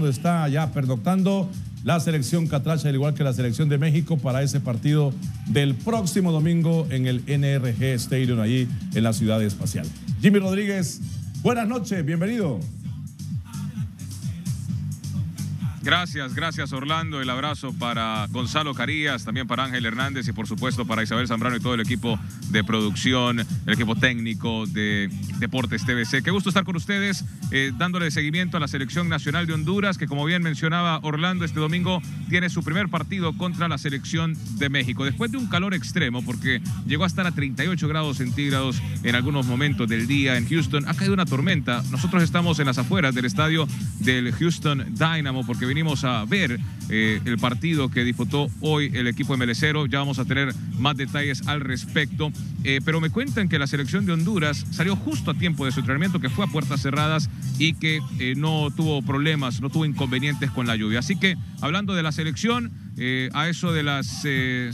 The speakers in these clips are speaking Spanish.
donde está ya pernoctando la selección catracha, al igual que la selección de México, para ese partido del próximo domingo en el NRG Stadium, allí en la Ciudad Espacial. Jimmy Rodríguez, buenas noches, bienvenido. Gracias Orlando, el abrazo para Gonzalo Carías, también para Ángel Hernández y por supuesto para Isabel Zambrano y todo el equipo de producción, el equipo técnico de Deportes TVC. Qué gusto estar con ustedes, dándole seguimiento a la selección nacional de Honduras, que como bien mencionaba Orlando, este domingo tiene su primer partido contra la selección de México. Después de un calor extremo, porque llegó a estar a 38 grados centígrados en algunos momentos del día en Houston, ha caído una tormenta. Nosotros estamos en las afueras del estadio del Houston Dynamo, porque venimos a ver el partido que disputó hoy el equipo MLCero. Ya vamos a tener más detalles al respecto, pero me cuentan que la selección de Honduras salió justo a tiempo de su entrenamiento, que fue a puertas cerradas y que no tuvo problemas, no tuvo inconvenientes con la lluvia. Así que hablando de la selección, a eso de las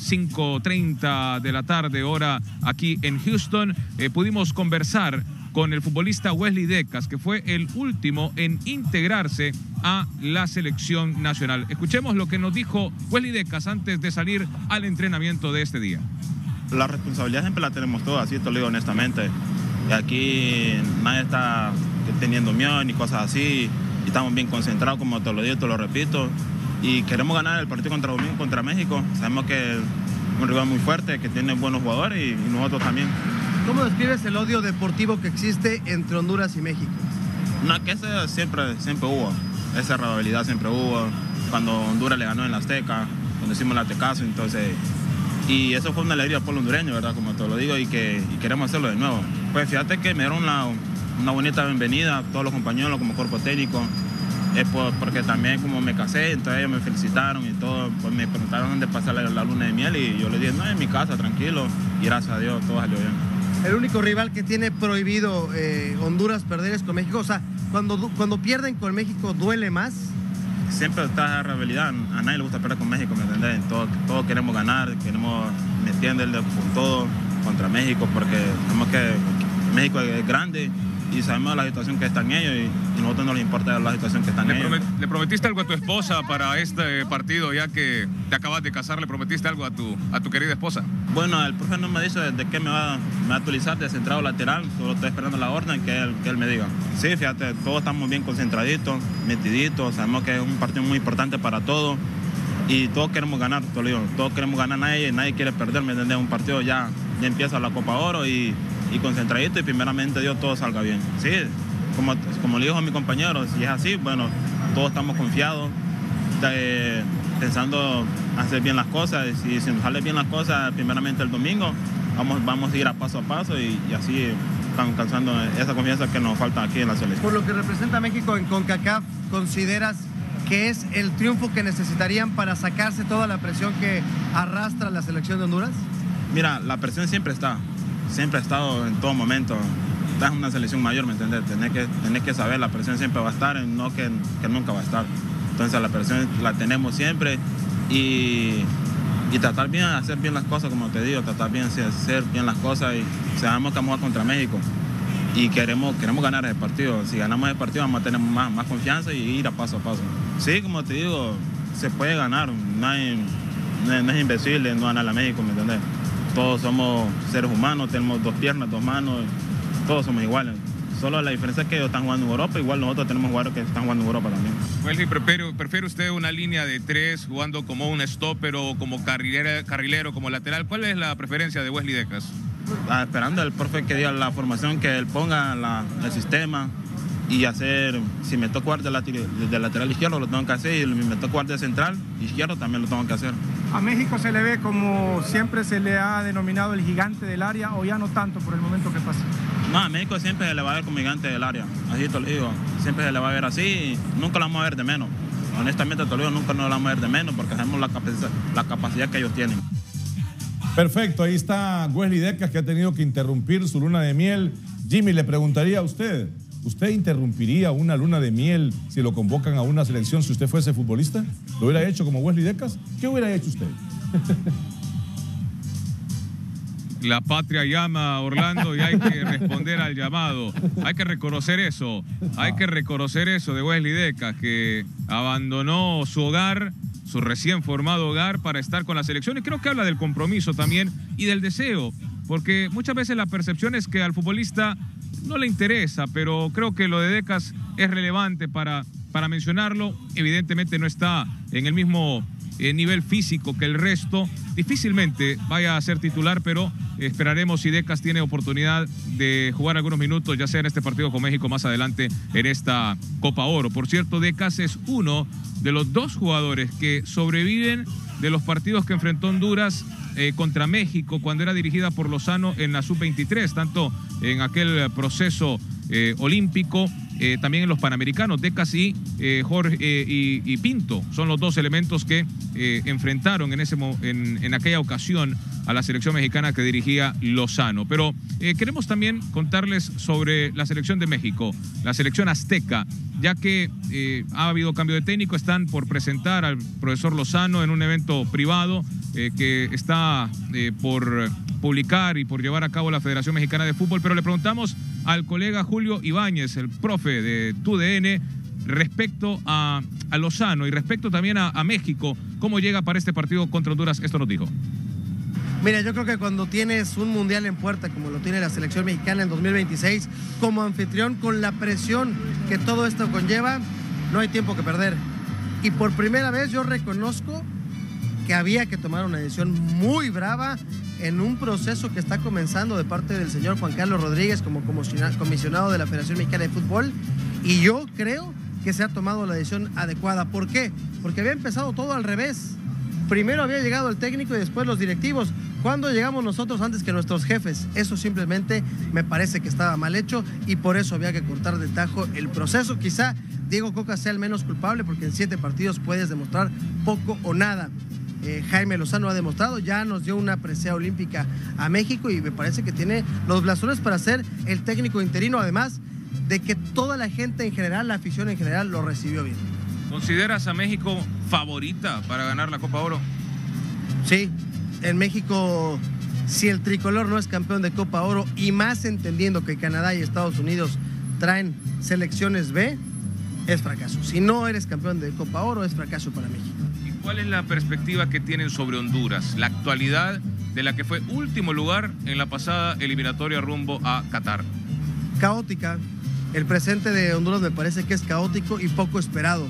5:30 de la tarde, hora aquí en Houston, pudimos conversar con el futbolista Wesley Decas, que fue el último en integrarse a la selección nacional. Escuchemos lo que nos dijo Wesley Decas antes de salir al entrenamiento de este día. La responsabilidad siempre la tenemos todos, así te lo digo honestamente. Y aquí nadie está teniendo miedo ni cosas así. Y estamos bien concentrados, como te lo digo, te lo repito. Y queremos ganar el partido contra México. Sabemos que es un rival muy fuerte, que tiene buenos jugadores y nosotros también. ¿Cómo describes el odio deportivo que existe entre Honduras y México? No, que ese siempre hubo. Esa rivalidad siempre hubo. Cuando Honduras le ganó en la Azteca, cuando hicimos el Aztecaso, entonces... Y eso fue una alegría por el hondureño, ¿verdad? Como te lo digo, y queremos hacerlo de nuevo. Pues fíjate que me dieron una bonita bienvenida a todos los compañeros como cuerpo técnico. Porque también como me casé, entonces ellos me felicitaron y todo. Pues me preguntaron dónde pasar la luna de miel y yo les dije, no, en mi casa, tranquilo. Y gracias a Dios, todo salió bien. El único rival que tiene prohibido Honduras perder es con México. O sea, cuando pierden con México, ¿duele más? Siempre está esa rivalidad. A nadie le gusta perder con México, ¿me entendés? Todos queremos ganar, ¿me entiendes? Con todo contra México, porque sabemos que México es grande y sabemos la situación que están ellos y a nosotros no les importa la situación que están ellos. ¿Le prometiste algo a tu esposa para este partido, ya que te acabas de casar? ¿Le prometiste algo a tu querida esposa? Bueno, el profe no me ha dicho de qué me va a actualizar, de centrado lateral. Solo estoy esperando la orden que él me diga. Sí, fíjate, todos estamos bien concentraditos, metiditos. Sabemos que es un partido muy importante para todos y todos queremos ganar, te lo digo. Todos queremos ganar, nadie quiere perder, ¿me entiendes? Un partido ya empieza la Copa Oro y concentradito y primeramente Dios todo salga bien. Sí, como le dijo a mi compañero, si es así, bueno, todos estamos confiados, pensando hacer bien las cosas. Y si nos salen bien las cosas, primeramente el domingo, vamos a ir a paso y así están alcanzando esa confianza que nos falta aquí en la selección. Por lo que representa México en CONCACAF, ¿consideras que es el triunfo que necesitarían para sacarse toda la presión que arrastra la selección de Honduras? Mira, la presión siempre ha estado en todo momento. Es una selección mayor, ¿me entiendes? Tenés que saber, la presión siempre va a estar, no que nunca va a estar. Entonces la presión la tenemos siempre y tratar bien, hacer bien las cosas, como te digo, tratar bien, hacer bien las cosas y sabemos que vamos a contra México y queremos ganar el partido. Si ganamos el partido vamos a tener más confianza y ir a paso. Sí, como te digo, se puede ganar, no es invencible no ganar a México, ¿me entiendes? Todos somos seres humanos, tenemos 2 piernas, 2 manos, todos somos iguales. Solo la diferencia es que ellos están jugando en Europa, igual nosotros tenemos jugadores que están jugando en Europa también. Wesley, ¿prefiere usted una línea de 3 jugando como un stopper o como carrilero, como lateral? ¿Cuál es la preferencia de Wesley Decas? Esperando al profe que diga la formación, que él ponga el sistema y hacer, si me toca jugar de lateral izquierdo lo tengo que hacer y si me toca jugar de central izquierdo también lo tengo que hacer. ¿A México se le ve como siempre se le ha denominado el gigante del área o ya no tanto por el momento que pasa? No, a México siempre se le va a ver como gigante del área, así te lo digo, siempre se le va a ver así y nunca lo vamos a ver de menos. Honestamente te lo digo, nunca nos lo vamos a ver de menos porque sabemos la capacidad que ellos tienen. Perfecto, ahí está Wesley Decas, que ha tenido que interrumpir su luna de miel. Jimmy, le preguntaría a usted, ¿usted interrumpiría una luna de miel si lo convocan a una selección si usted fuese futbolista? ¿Lo hubiera hecho como Wesley Decas? ¿Qué hubiera hecho usted? La patria llama, Orlando, y hay que responder al llamado. Hay que reconocer eso. Hay que reconocer eso de Wesley Decas, que abandonó su hogar, su recién formado hogar, para estar con la selección. Y creo que habla del compromiso también y del deseo, porque muchas veces la percepción es que al futbolista no le interesa, pero creo que lo de Decas es relevante para mencionarlo. Evidentemente no está en el mismo nivel físico que el resto, difícilmente vaya a ser titular, pero esperaremos si Decas tiene oportunidad de jugar algunos minutos, ya sea en este partido con México, más adelante en esta Copa Oro. Por cierto, Decas es uno de los 2 jugadores que sobreviven de los partidos que enfrentó Honduras contra México cuando era dirigida por Lozano en la Sub-23, tanto en aquel proceso olímpico, también en los Panamericanos. Decas y Jorge y Pinto son los 2 elementos que enfrentaron en aquella ocasión a la selección mexicana que dirigía Lozano. Pero queremos también contarles sobre la selección de México, la selección azteca, ya que ha habido cambio de técnico. Están por presentar al profesor Lozano en un evento privado que está por publicar y por llevar a cabo la Federación Mexicana de Fútbol, pero le preguntamos al colega Julio Ibáñez, el profe de TUDN, respecto a Lozano y respecto también a México, cómo llega para este partido contra Honduras. Esto nos dijo. Mira, yo creo que cuando tienes un mundial en puerta, como lo tiene la selección mexicana en 2026, como anfitrión, con la presión que todo esto conlleva, no hay tiempo que perder. Y por primera vez yo reconozco que había que tomar una decisión muy brava en un proceso que está comenzando de parte del señor Juan Carlos Rodríguez como comisionado de la Federación Mexicana de Fútbol, y yo creo que se ha tomado la decisión adecuada. ¿Por qué? Porque había empezado todo al revés. Primero había llegado el técnico y después los directivos. ¿Cuándo llegamos nosotros antes que nuestros jefes? Eso simplemente me parece que estaba mal hecho y por eso había que cortar de tajo el proceso. Quizá Diego Coca sea el menos culpable, porque en 7 partidos puedes demostrar poco o nada. Jaime Lozano ha demostrado, ya nos dio una presea olímpica a México y me parece que tiene los blasones para ser el técnico interino, además de que toda la gente en general, la afición en general, lo recibió bien. ¿Consideras a México favorita para ganar la Copa Oro? Sí, en México, si el tricolor no es campeón de Copa Oro, y más entendiendo que Canadá y Estados Unidos traen selecciones B, es fracaso. Si no eres campeón de Copa Oro, es fracaso para México. ¿Y cuál es la perspectiva que tienen sobre Honduras? La actualidad de la que fue último lugar en la pasada eliminatoria rumbo a Qatar. Caótica. El presente de Honduras me parece que es caótico y poco esperado.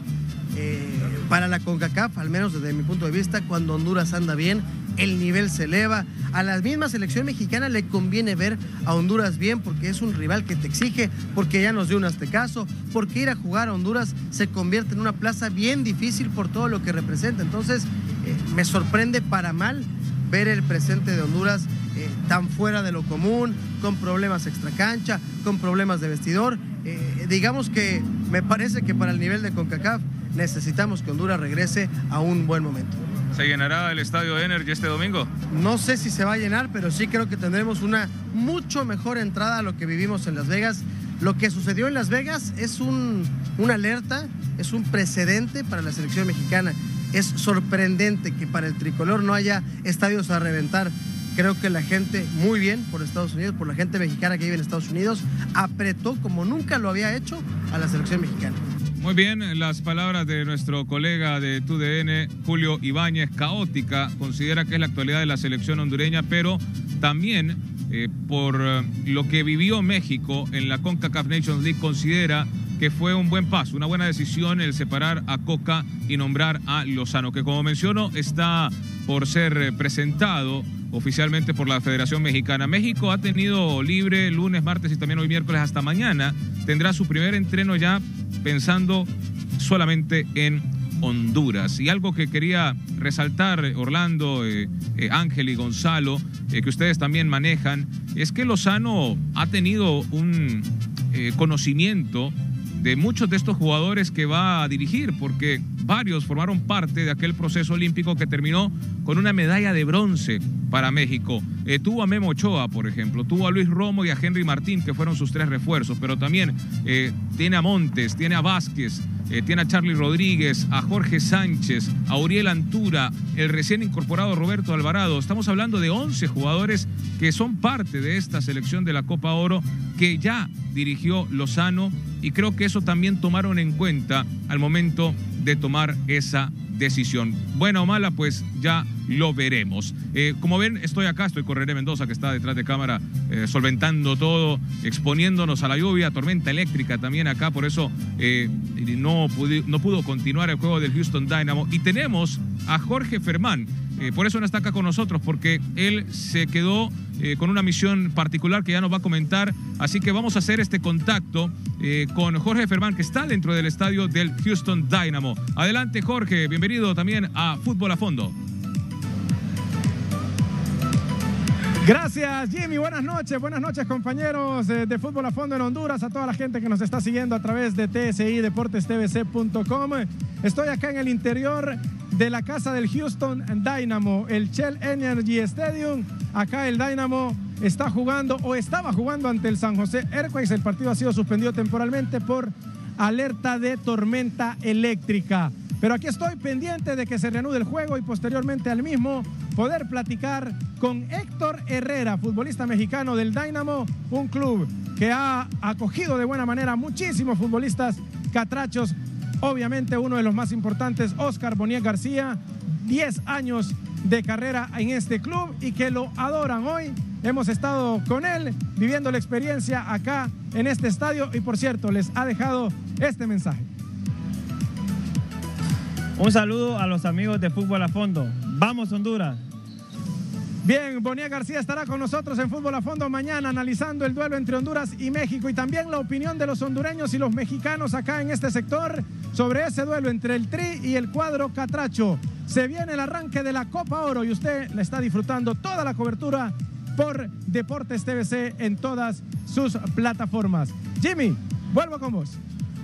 Para la CONCACAF, al menos desde mi punto de vista, cuando Honduras anda bien, el nivel se eleva. A la misma selección mexicana le conviene ver a Honduras bien, porque es un rival que te exige, porque ya nos dio un aztecaso, porque ir a jugar a Honduras se convierte en una plaza bien difícil por todo lo que representa. Entonces, me sorprende para mal ver el presente de Honduras tan fuera de lo común, con problemas extracancha, con problemas de vestidor. Digamos que me parece que para el nivel de CONCACAF necesitamos que Honduras regrese a un buen momento. ¿Se llenará el estadio Energy este domingo? No sé si se va a llenar, pero sí creo que tendremos una mucho mejor entrada a lo que vivimos en Las Vegas. Lo que sucedió en Las Vegas es una alerta, es un precedente para la selección mexicana. Es sorprendente que para el tricolor no haya estadios a reventar. Creo que la gente, muy bien por Estados Unidos, por la gente mexicana que vive en Estados Unidos, apretó como nunca lo había hecho a la selección mexicana. Muy bien, las palabras de nuestro colega de TUDN, Julio Ibáñez. Caótica, considera que es la actualidad de la selección hondureña, pero también por lo que vivió México en la CONCACAF Nations League, considera que fue un buen paso, una buena decisión el separar a Coca y nombrar a Lozano, que como menciono está por ser presentado oficialmente por la Federación Mexicana. México ha tenido libre lunes, martes y también hoy miércoles hasta mañana. Tendrá su primer entreno ya pensando solamente en Honduras. Y algo que quería resaltar, Orlando, Ángel y Gonzalo, que ustedes también manejan, es que Lozano ha tenido un conocimiento de muchos de estos jugadores que va a dirigir, porque varios formaron parte de aquel proceso olímpico que terminó con una medalla de bronce para México. Tuvo a Memo Ochoa, por ejemplo, tuvo a Luis Romo y a Henry Martín, que fueron sus 3 refuerzos, pero también tiene a Montes, tiene a Vázquez, tiene a Charlie Rodríguez, a Jorge Sánchez, a Uriel Antura, el recién incorporado Roberto Alvarado. Estamos hablando de 11 jugadores que son parte de esta selección de la Copa Oro que ya dirigió Lozano, y creo que eso también tomaron en cuenta al momento de tomar esa decisión. Buena o mala, pues ya lo veremos. Como ven, estoy con René Mendoza, que está detrás de cámara solventando todo, exponiéndonos a la lluvia, tormenta eléctrica también acá, por eso no pudo continuar el juego del Houston Dynamo. Y tenemos a Jorge Fermán, por eso no está acá con nosotros, porque él se quedó con una misión particular que ya nos va a comentar, así que vamos a hacer este contacto con Jorge Fermán, que está dentro del estadio del Houston Dynamo. Adelante, Jorge, bienvenido también a Fútbol a Fondo. Gracias, Jimmy. Buenas noches compañeros de Fútbol a Fondo en Honduras, a toda la gente que nos está siguiendo a través de TSIDeportesTVC.com. Estoy acá en el interior de la casa del Houston Dynamo, el Shell Energy Stadium. Acá el Dynamo está jugando, o estaba jugando, ante el San José Earthquakes. El partido ha sido suspendido temporalmente por alerta de tormenta eléctrica. Pero aquí estoy pendiente de que se reanude el juego y posteriormente al mismo poder platicar con Héctor Herrera, futbolista mexicano del Dynamo, un club que ha acogido de buena manera muchísimos futbolistas catrachos. Obviamente uno de los más importantes, Oscar Boniek García, 10 años de carrera en este club y que lo adoran. Hoy hemos estado con él viviendo la experiencia acá en este estadio y, por cierto, les ha dejado este mensaje. Un saludo a los amigos de Fútbol a Fondo. ¡Vamos, Honduras! Bien, Boniek García estará con nosotros en Fútbol a Fondo mañana analizando el duelo entre Honduras y México y también la opinión de los hondureños y los mexicanos acá en este sector sobre ese duelo entre el Tri y el cuadro catracho. Se viene el arranque de la Copa Oro y usted la está disfrutando toda la cobertura por Deportes TVC en todas sus plataformas. Jimmy, vuelvo con vos.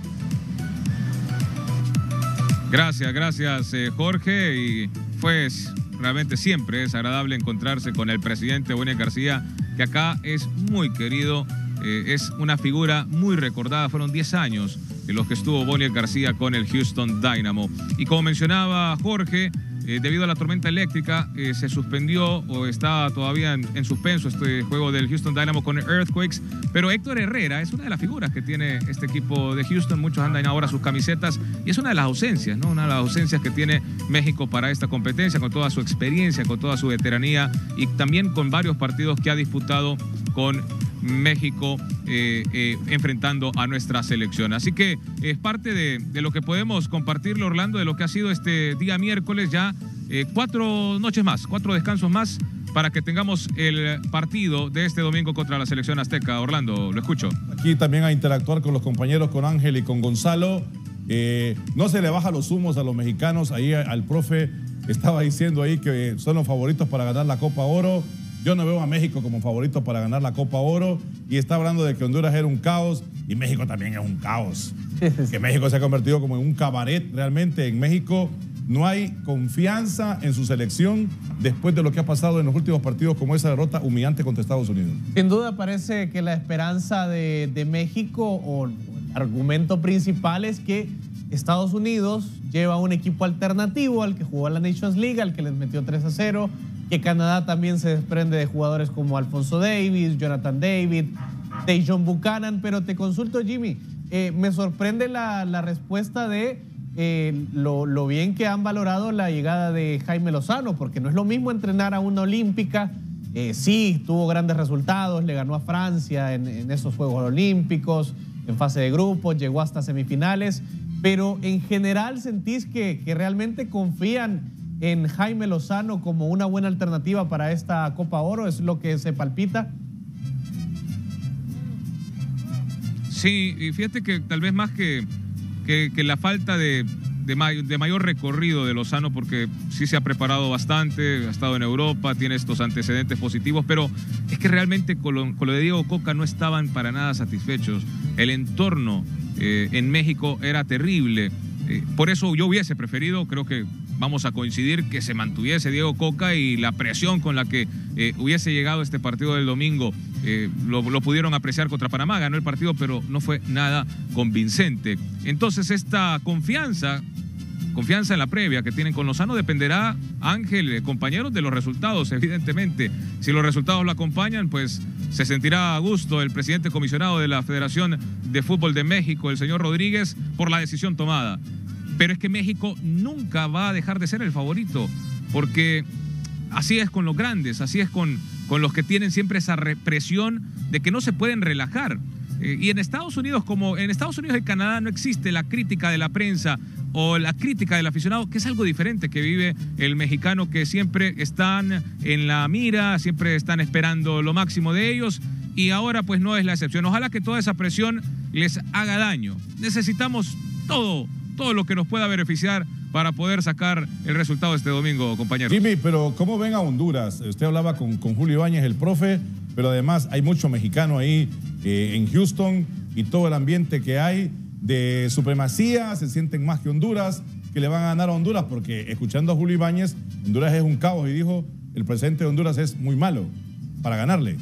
Gracias, Jorge, y pues realmente siempre es agradable encontrarse con el presidente Boniek García, que acá es muy querido, es una figura muy recordada. Fueron 10 años en los que estuvo Boniek García con el Houston Dynamo. Y como mencionaba Jorge, debido a la tormenta eléctrica, se suspendió o está todavía en suspenso este juego del Houston Dynamo con el Earthquakes. Pero Héctor Herrera es una de las figuras que tiene este equipo de Houston. Muchos andan ahora sus camisetas y es una de las ausencias, ¿no? Una de las ausencias que tiene México para esta competencia, con toda su experiencia, con toda su veteranía y también con varios partidos que ha disputado con México enfrentando a nuestra selección. Así que es parte de lo que podemos compartirle, Orlando, de lo que ha sido este día miércoles. Ya 4 noches más, 4 descansos más para que tengamos el partido de este domingo contra la selección azteca. Orlando, lo escucho. Aquí también a interactuar con los compañeros, con Ángel y con Gonzalo. No se le baja los humos a los mexicanos. Ahí al profe estaba diciendo ahí que son los favoritos para ganar la Copa Oro. Yo no veo a México como favorito para ganar la Copa Oro, y está hablando de que Honduras era un caos y México también es un caos. Que México se ha convertido como en un cabaret realmente. En México no hay confianza en su selección después de lo que ha pasado en los últimos partidos, como esa derrota humillante contra Estados Unidos. Sin duda parece que la esperanza de México, o el argumento principal, es que Estados Unidos lleva un equipo alternativo al que jugó la Nations League, al que les metió 3-0, que Canadá también se desprende de jugadores como Alfonso Davis, Jonathan David, Dejon Buchanan. Pero te consulto, Jimmy, me sorprende la respuesta de lo bien que han valorado la llegada de Jaime Lozano, porque no es lo mismo entrenar a una olímpica. Sí, tuvo grandes resultados, le ganó a Francia en esos Juegos Olímpicos, en fase de grupos, llegó hasta semifinales, pero en general sentís que realmente confían en Jaime Lozano como una buena alternativa para esta Copa Oro. ¿Es lo que se palpita? Sí, y fíjate que tal vez más que la falta de mayor recorrido de Lozano, porque sí se ha preparado bastante, ha estado en Europa, tiene estos antecedentes positivos, pero es que realmente con lo de Diego Coca no estaban para nada satisfechos. El entorno en México era terrible. Por eso yo hubiese preferido, creo que vamos a coincidir que se mantuviese Diego Coca y la presión con la que hubiese llegado este partido del domingo. Lo pudieron apreciar contra Panamá, ganó el partido, pero no fue nada convincente. Entonces esta confianza en la previa que tienen con Lozano dependerá, Ángel, compañeros, de los resultados, evidentemente. Si los resultados lo acompañan, pues se sentirá a gusto el presidente comisionado de la Federación de Fútbol de México, el señor Rodríguez, por la decisión tomada. Pero es que México nunca va a dejar de ser el favorito, porque así es con los grandes, así es con los que tienen siempre esa presión de que no se pueden relajar. Y en Estados Unidos, como en Estados Unidos y Canadá, no existe la crítica de la prensa o la crítica del aficionado, que es algo diferente que vive el mexicano, que siempre están en la mira, siempre están esperando lo máximo de ellos, y ahora pues no es la excepción. Ojalá que toda esa presión les haga daño. Necesitamos todo lo que nos pueda beneficiar para poder sacar el resultado este domingo, compañeros. Jimmy, pero ¿cómo ven a Honduras? Usted hablaba con Julio Ibáñez, el profe, pero además hay mucho mexicano ahí en Houston, y todo el ambiente que hay de supremacía, se sienten más que Honduras, que le van a ganar a Honduras, porque escuchando a Julio Ibáñez, Honduras es un caos, y dijo, el presidente de Honduras es muy malo para ganarle.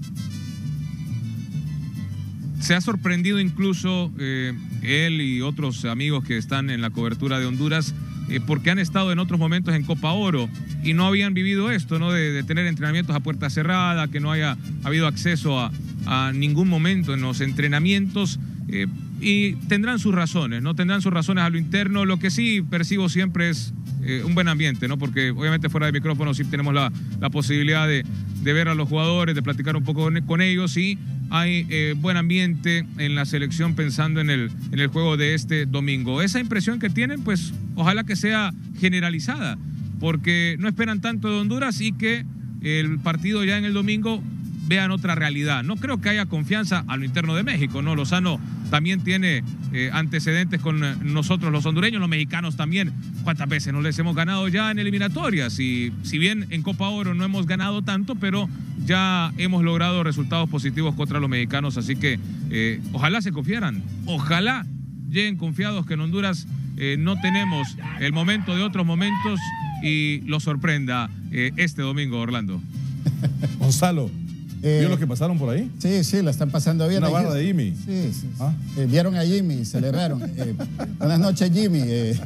Se ha sorprendido incluso él y otros amigos que están en la cobertura de Honduras, porque han estado en otros momentos en Copa Oro y no habían vivido esto, ¿no? De tener entrenamientos a puerta cerrada, que no haya habido acceso a ningún momento en los entrenamientos, y tendrán sus razones, ¿no? Tendrán sus razones a lo interno. Lo que sí percibo siempre es un buen ambiente, ¿no? Porque obviamente fuera de micrófono sí tenemos la posibilidad de ver a los jugadores, de platicar un poco con ellos, y hay buen ambiente en la selección pensando en el juego de este domingo. Esa impresión que tienen, pues ojalá que sea generalizada, porque no esperan tanto de Honduras y que el partido ya en el domingo vean otra realidad. No creo que haya confianza a lo interno de México, ¿no? Lozano también tiene antecedentes con nosotros los hondureños, los mexicanos también. ¿Cuántas veces no les hemos ganado ya en eliminatorias? Y si bien en Copa Oro no hemos ganado tanto, pero ya hemos logrado resultados positivos contra los mexicanos, así que ojalá se confiaran, ojalá lleguen confiados que en Honduras no tenemos el momento de otros momentos y los sorprenda este domingo, Orlando. Gonzalo, ¿vio lo que pasaron por ahí? Sí, la están pasando bien. Una barra de Jimmy. Sí. ¿Ah? Vieron a Jimmy, celebraron. Buenas noches, Jimmy.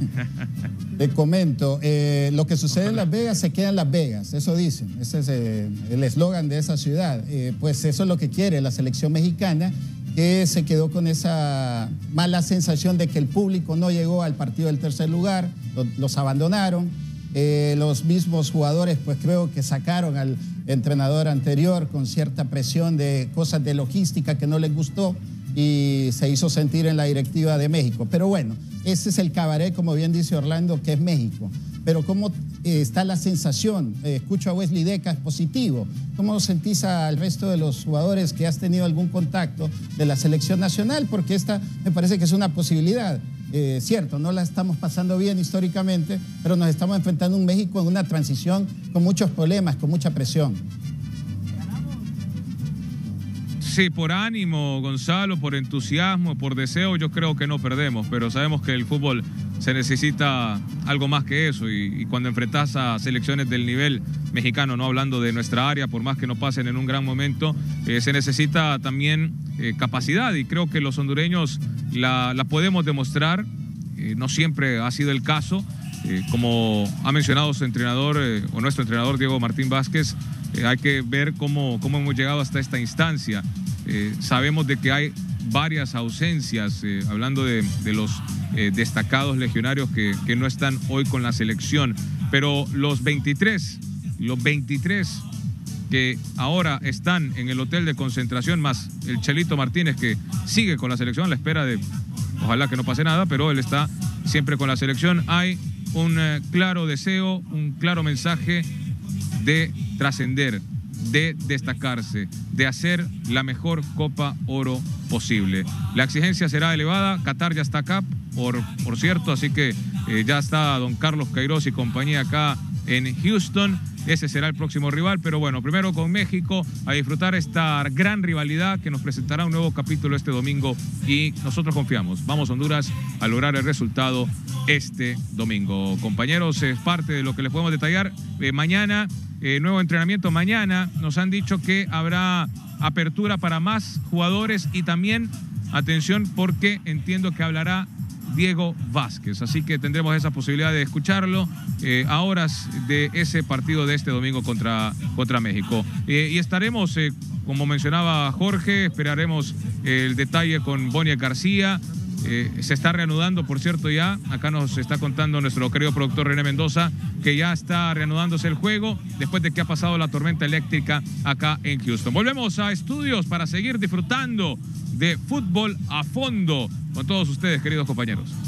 Te comento, lo que sucede en Las Vegas se queda en Las Vegas, eso dicen. Ese es el eslogan de esa ciudad. Pues eso es lo que quiere la selección mexicana, que se quedó con esa mala sensación de que el público no llegó al partido del tercer lugar, los abandonaron. Los mismos jugadores, pues creo que sacaron al entrenador anterior con cierta presión de cosas de logística que no les gustó, y se hizo sentir en la directiva de México. Pero bueno, ese es el cabaret, como bien dice Orlando, que es México. Pero ¿cómo está la sensación? Escucho a Wesley Decas, positivo. ¿Cómo sentís al resto de los jugadores que has tenido algún contacto de la selección nacional? Porque esta me parece que es una posibilidad. Cierto, no la estamos pasando bien históricamente, pero nos estamos enfrentando a un México en una transición con muchos problemas, con mucha presión. Sí, por ánimo, Gonzalo, por entusiasmo, por deseo, yo creo que no perdemos, pero sabemos que el fútbol se necesita algo más que eso, y cuando enfrentas a selecciones del nivel mexicano, no hablando de nuestra área, por más que no pasen en un gran momento, se necesita también capacidad, y creo que los hondureños la podemos demostrar. No siempre ha sido el caso, como ha mencionado su entrenador o nuestro entrenador Diego Martín Vázquez. Hay que ver cómo hemos llegado hasta esta instancia. Sabemos de que hay varias ausencias, hablando de los destacados legionarios que no están hoy con la selección, pero los 23 que ahora están en el hotel de concentración, más el Chelito Martínez, que sigue con la selección a la espera de, ojalá que no pase nada, pero él está siempre con la selección. Hay un claro deseo, un claro mensaje de trascender, de destacarse, de hacer la mejor Copa Oro posible. La exigencia será elevada. Qatar ya está acá, por cierto, así que ya está don Carlos Queiroz y compañía acá en Houston. Ese será el próximo rival, pero bueno, primero con México, a disfrutar esta gran rivalidad que nos presentará un nuevo capítulo este domingo y nosotros confiamos. Vamos a Honduras a lograr el resultado este domingo. Compañeros, es parte de lo que les podemos detallar. Mañana, nuevo entrenamiento. Mañana nos han dicho que habrá apertura para más jugadores y también, atención, porque entiendo que hablará Diego Vázquez, así que tendremos esa posibilidad de escucharlo a horas de ese partido de este domingo contra México. Y estaremos, como mencionaba Jorge, esperaremos el detalle con Boniek García. Se está reanudando, por cierto, ya. Acá nos está contando nuestro querido productor René Mendoza que ya está reanudándose el juego después de que ha pasado la tormenta eléctrica acá en Houston. Volvemos a estudios para seguir disfrutando de fútbol a fondo con todos ustedes, queridos compañeros.